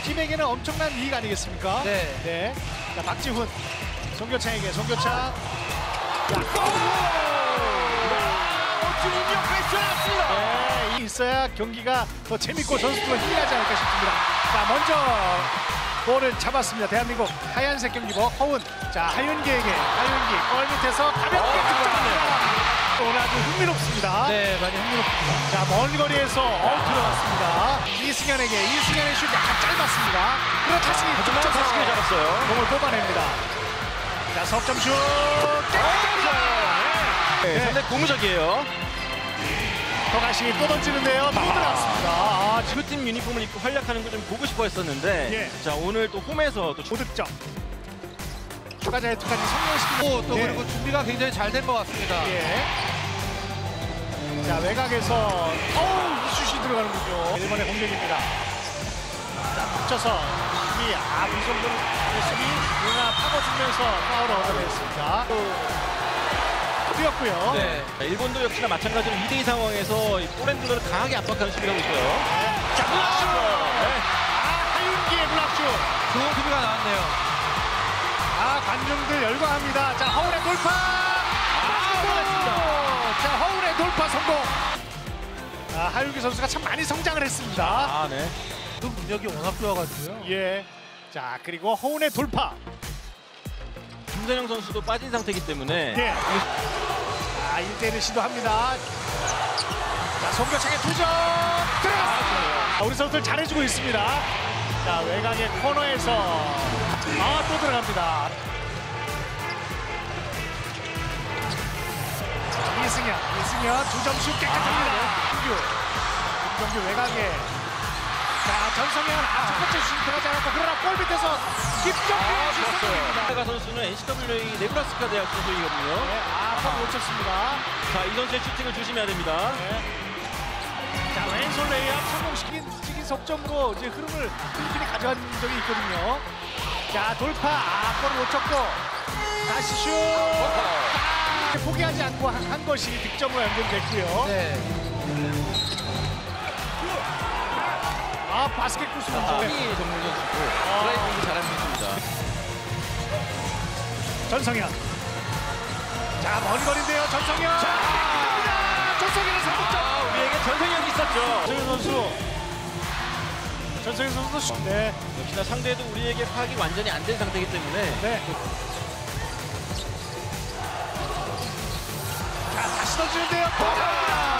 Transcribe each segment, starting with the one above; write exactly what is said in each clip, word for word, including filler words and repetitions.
팀에게는 엄청난 이익 아니겠습니까? 네. 네. 자, 박지훈. 송교창에게 송교창. 야, 멋진 운영 펼쳐놨습니다. 네, 있어야 경기가 더 재밌고 선수들은 힘이 나지 않을까 싶습니다. 자, 먼저 볼을 잡았습니다. 대한민국 하얀색 경기복 허운. 자, 하윤기에게 하윤기 골 밑에서 가볍게 득점합니다. 오늘 아주 흥미롭습니다. 네, 많이 흥미롭습니다. 자, 먼 거리에서 어 들어갔습니다. 이승현에게 이승현의 슛 약간 짧았습니다. 그러나 다시 하지만 다시 기회 잡았어요. 공을 뽑아냅니다. 자, 석점 슛 네, 네. 상당히 고무적이에요. 더가시 또 던지는데요. 또 들어갔습니다. 아, 두 팀 유니폼을 입고 활약하는 걸 좀 보고 싶어 했었는데 예. 자, 오늘 또 홈에서 또 고득점. 추가 자유투까지 성공시키고 또, 또 예. 그리고 준비가 굉장히 잘 된 것 같습니다. 예. 자, 외곽에서 어우, 이 슛이 들어가는군요. 일본의 공격입니다. 자, 붙여서 수비. 아, 이 정도는 수비. 누나 파고들면서 파울을 얻어냈습니다. 또 뛰었고요. 네. 자, 일본도 역시나 마찬가지로 이 대 이 상황에서 이 포랜드를 강하게 압박하는 수비를 하고 있어요. 네. 자, 블락슛. 네. 아, 하윤기의 블락슛. 좋은 수비가 나왔네요. 아, 관중들 열광합니다. 자, 허울의 돌파. 아, 자, 허울의 돌파 성공. 아, 하윤기 선수가 참 많이 성장을 했습니다. 아, 네. 그 능력이 워낙 좋아가지고요. 예. 자, 그리고 허운의 돌파. 김선영 선수도 빠진 상태이기 때문에 예. 아, 일 대 일을 시도합니다. 자, 송교창의 두 점 들어갔습니다. 아, 우리 선수들 잘해주고 있습니다. 자, 외곽의 코너에서 아, 또 들어갑니다. 이승현, 이승현 두 점 슛 깨끗합니다. 김규, 김경규 외곽에 자, 전성현 아, 첫 번째 슛 들어가지 않았고 그러나 골 밑에서 김정규의 슛 성공입니다. 하가 선수는 엔씨더블유에이 네브라스카 대학 소속이거든요. 네, 아, 참 놓쳤습니다. 자, 이 선수의 슈팅을 조심해야 됩니다. 네. 자, 왼손 레이업 성공시킨 시킨 석점으로 이제 흐름을 필리핀이 가져간 적이 있거든요. 자, 돌파. 아, 골을 놓쳤고 다시 슛. 아, 포기하지 않고 한, 한 것이 득점으로 연결됐고요. 네. 아, 바스켓 구수 아, 선수. 이 전문 선수고 드라이빙이 잘하는 선수입니다. 전성현. 자, 먼 거리인데요. 전성현. 자, 갑니다. 전성현의 삼 득점. 아, 우리에게 전성현이 있었죠. 전성현 선수. 전성현 선수 슛. 네. 역시나 상대도 우리에게 파악이 완전히 안 된 상태이기 때문에 네. 자, 다시 던지는데요. 또 갑니다.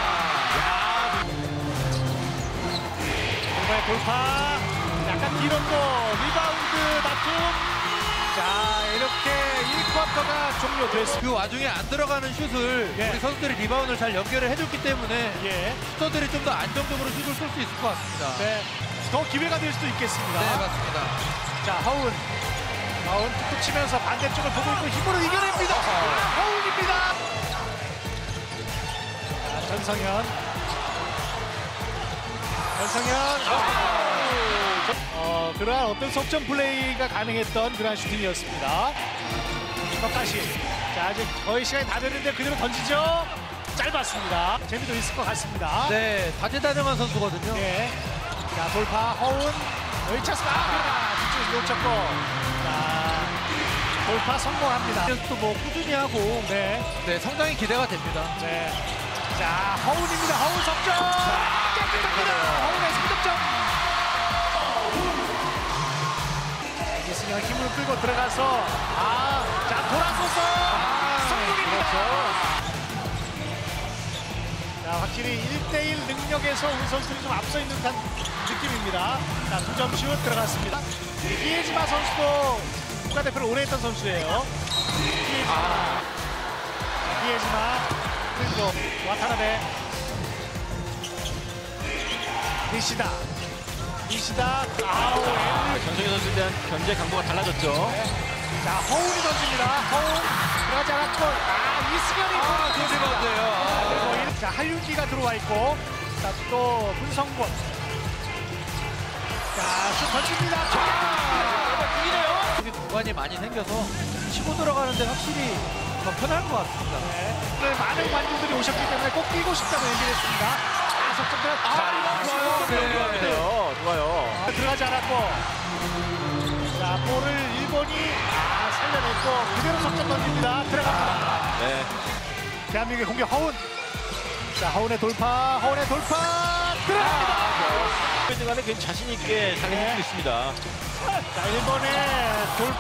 이번에 돌파. 약간 길었고 리바운드 다툼. 자, 이렇게 일 쿼터가 종료됐습니다. 그 와중에 안 들어가는 슛을 예. 우리 선수들이 리바운드를 잘 연결을 해줬기 때문에 예. 슈터들이 좀 더 안정적으로 슛을 쏠 수 있을 것 같습니다. 네. 더 기회가 될 수도 있겠습니다. 네, 맞습니다. 자, 허운. 허운 툭툭 치면서 반대쪽을 보고 있고 힘으로 이겨냅니다. 아, 허운입니다. 자, 전성현. 전성현. 어, 그러한 어떤 석점 플레이가 가능했던 그러한 슈팅이었습니다. 덕가시. 자, 아직 거의 시간이 다 됐는데 그대로 던지죠. 짧았습니다. 재미도 있을 것 같습니다. 네, 다재다능한 선수거든요. 네. 자, 돌파 허운. 여기 찼습니다. 아, 뒤쪽에서 놓쳤고. 자, 돌파 성공합니다. 또 뭐 꾸준히 하고 네. 네, 상당히 기대가 됩니다. 네. 자, 허운입니다. 허운 석점. 깨끗합니다. 허운의 삼 득점. 이승현 힘을 끌고 들어가서 아, 자, 돌아서서 아, 성공입니다. 그렇죠. 자, 확실히 일 대 일 능력에서 우리 선수들이 좀 앞서 있는 듯한 느낌입니다. 자, 두 점 슛 들어갔습니다. 비에지마 선수도 국가대표를 오래 했던 선수예요. 비에지마. 비에지마. 그리고 와타나베. 니시다. 니시다. 아우, 엘리. 전성현 선수에 대한 견제 강도가 달라졌죠. 자, 허운이 던집니다. 허운. 들어가지 않았고, 아, 이승현이. 아, 좋은 리바운드예요. 그리고 자, 한윤기가 들어와 있고, 자, 또 문성곤. 자, 슛 던집니다. 여기 공간이 많이 생겨서 치고 들어가는데 확실히 더 편할 것 같습니다. 네. 오늘 많은 관중들이 오셨기 때문에 꼭 뛰고 싶다고 얘기를 했습니다. 자, 석점 들어. 자, 아, 좋아요. 이거 좋아요. 좋아요. 아, 들어가지 않았고. 자, 볼을 일본이 아, 살려냈고 그대로 석점 던집니다. 들어갑니다. 네. 대한민국의 공격 허운. 자, 허운의 돌파, 허운의 돌파 들어갑니다. 그 중간에 굉장히 자신 있게 잘 해주고 있습니다. 자, 일본의 돌.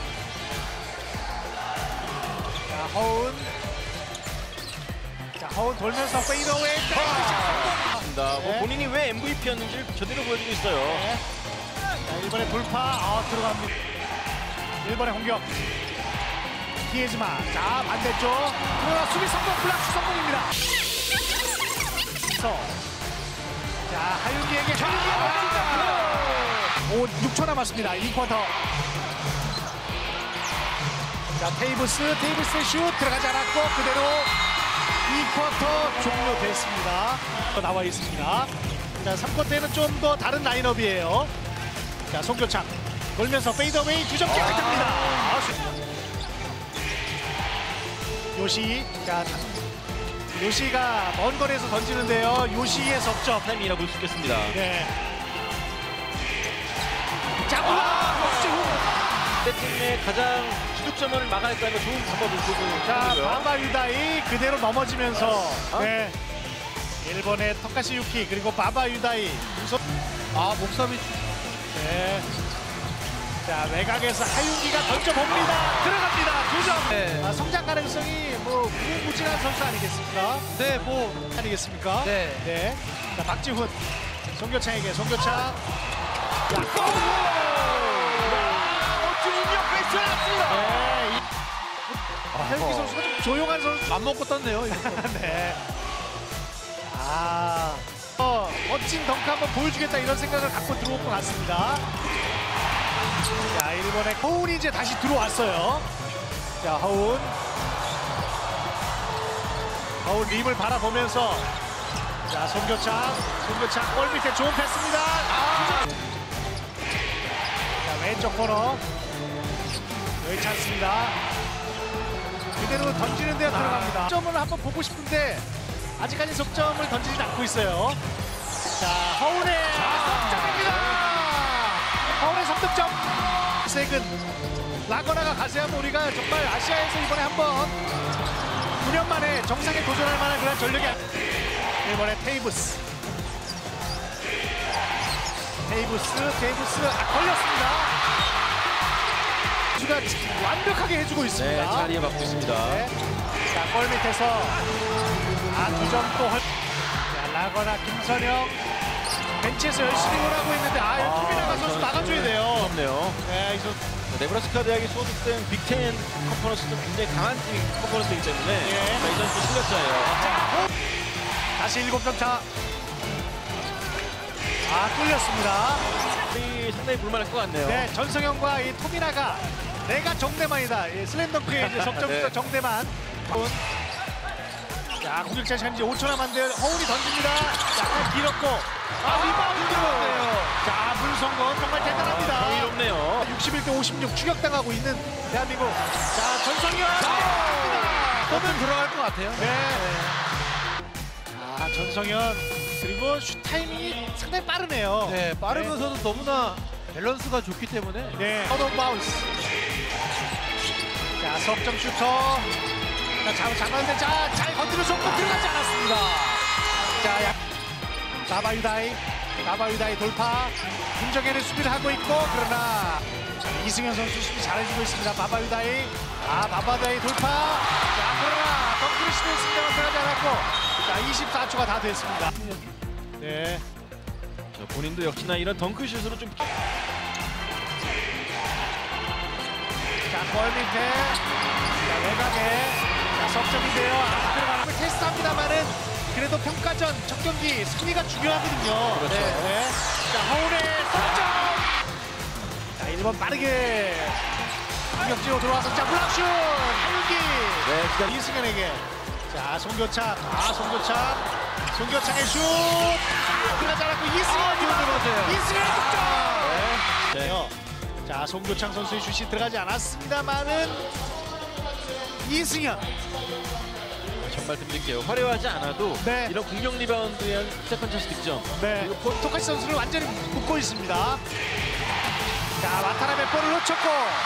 자, 허운. 자, 허운 돌면서 페이더웨이. 있습니다. 뭐 네. 본인이 왜 엠브이피였는지 제대로 보여주고 있어요. 네. 자, 일본의 돌파, 아, 들어갑니다. 일본의 공격. 키에즈마. 자, 반대쪽. 그러나 수비 성공, 블락슛 성공입니다. 서. 자, 하윤기에게 하윤기. 오, 육 초 남았습니다. 이 쿼터. 자, 테이브스, 테이브스의 슛 들어가지 않았고 그대로 이 쿼터 종료됐습니다. 나와 있습니다. 자, 삼 쿼터에는 좀 더 다른 라인업이에요. 자, 송교창 돌면서 페이더웨이 두 점째 득점입니다. 아, 요시. 자, 요시가 먼 거리에서 던지는데요. 요시의 석점. 타이밍이라 볼 수 있겠습니다. 네. 자, 우와! 석점. 상대팀의 가장 주득점을 막아야 한다는 좋은 방법을 보고 자, 있고요. 바바 유다이 그대로 넘어지면서 어? 네. 일본의 토카시 유키 그리고 바바 유다이 우선 아 목삼이 네. 자, 외곽에서 하윤기가 던져봅니다. 들어갑니다. 두 점. 네. 아, 성장 가능성이 뭐 무궁무진한 선수 아니겠습니까? 네뭐 아니겠습니까? 네. 네. 자, 박지훈 송교창에게 송교창. 야, 골! 멋진 운영 베이스 났습니다. 네. 이- 하윤기 선수가 좀 조용한 선수. 맘 먹고 떴네요. 이거. 네. 아, 어, 멋진 덩크 한번 보여주겠다 이런 생각을 갖고 들어올 것 같습니다. 자, 일본의 허운이 이제 다시 들어왔어요. 자, 허운. 허운 림을 바라보면서 자, 송교창, 송교창 골 밑에 좋은 패스입니다. 아, 자, 왼쪽 코너. 여기 찬스입니다. 그대로 던지는데 들어갑니다. 점을 한번 보고 싶은데 아직까지 석점을 던지지 않고 있어요. 자, 허운의 석점입니다. 허운의 삼득점. 색은 라거나가 가세하면 우리가 정말 아시아에서 이번에 한번 구 년 만에 정상에 도전할 만한 그런 전력이 아니... 일본의 테이브스. 테이브스, 테이브스 아, 걸렸습니다. 수가 완벽하게 해주고 있습니다. 네, 자리에 맡고 있습니다. 네. 자, 골 밑에서 아, 두 점 또 헐. 자, 라거나 김선영 벤치에서 열심히 오라고 했는데 아, 아, 토미나가 선수 이선- 나가줘야 돼요. 무섭네요. 네, 이 선수. 네브라스카 대학이 소속된 빅텐 컨퍼런스도 굉장히 강한 팀 컨퍼런스이기 때문에 예. 자, 이 선수 실력자예요. 자, 호! 다시 일곱 점 차. 아, 뚫렸습니다. 이 상당히 볼만할 것 같네요. 네, 전성현과 이 토미나가 내가 정대만이다. 이 슬램덩크의 이제 석점부터 네. 정대만. 자, 공격차 시간 이제 오 초 남았는데 허운이 던집니다. 약간 길었고. 아, 리바운드 들어갔네요. 자, 물성건 정말 대단합니다. 아, 경이롭네요. 육십일 대 오십육 추격당하고 있는 대한민국. 자, 전성현. 또는 들어갈 것 같아요. 네. 아, 전성현. 그리고 슛 타이밍이 상당히 빠르네요. 네 빠르면서도 너무나 밸런스가 좋기 때문에 네. 아웃 바운스. 자, 석점 슈터. 자, 잘 잡았는데 자, 잘 건드려서 들어가지 않았습니다. 자, 야. 나바유다이. 나바유다이 돌파. 김정현의 수비를 하고 있고 그러나 이승현 선수 수비 잘해주고 있습니다. 바바유다이. 아, 바바유다이 돌파. 자, 그러나 덩크를 시도했습니다만 들어가지 않았고 자, 이십사 초가 다 됐습니다. 네. 자, 본인도 역시나 이런 덩크슛으로 좀 자, 골 밑에. 자, 외곽에. 자, 석점인데요. 아, 들어가는 걸 테스트합니다만은 그래도 평가전 첫 경기 승리가 중요하거든요. 그렇죠. 네. 자, 허운의 석점. 자, 일 번 빠르게 공격지로 들어와서 자, 블락슛 하윤기. 네, 자, 이승현에게. 자, 송교창. 아, 송교창. 송교창의 슛. 아, 들어가지 않았고 이승현이 들어가세요. 이승현의 득점. 네. 네. 자, 송교창 선수의 슛이 들어가지 않았습니다만은 이승현. 정말 드릴게요. 화려하지 않아도 네. 이런 공격 리바운드에 한 세컨 찬스 득점. 네. 그리고 토카시 선수를 완전히 묶고 있습니다. 자, 와타나베 볼을 놓쳤고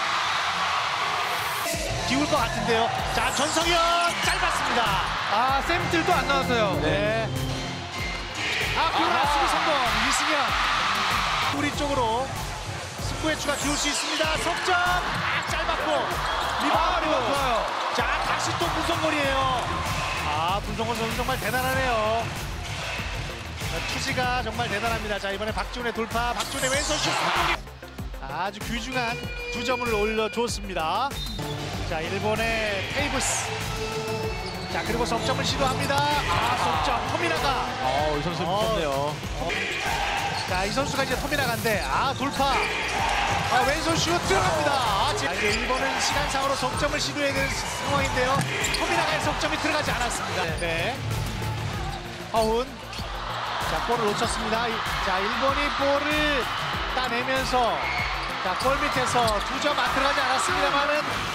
비울 것 같은데요. 자, 전성현 짧았습니다. 아, 샘들도 안 나왔어요. 네. 아, 비우라 수비 성공. 이승현 우리 쪽으로 승부의 추가 비울 수 있습니다. 석점 아, 짧았고 아, 리바운드. 리바운드 좋아요. 자, 다시 또 문성골이에요. 아, 문성골 선수 정말 대단하네요. 자, 투지가 정말 대단합니다. 자, 이번에 박지훈의 돌파, 박지훈의 왼손 슛 성공이 아주 귀중한 두 점을 올려줬습니다. 자, 일본의 테이브스. 자, 그리고 석점을 시도합니다. 아, 석점 토미나가. 어, 이 선수 무섭네요. 자, 이 선수가 이제 토미나가인데 아, 돌파. 아, 왼손 슛 들어갑니다. 아, 지금 이제 일본은 시간상으로 석점을 시도해야 되는 상황인데요. 토미나가의 석점이 들어가지 않았습니다. 네. 허운. 자, 볼을 놓쳤습니다. 이- 자, 일본이 볼을 따내면서 자, 골 밑에서 두 점 안 들어가지 않았습니다만은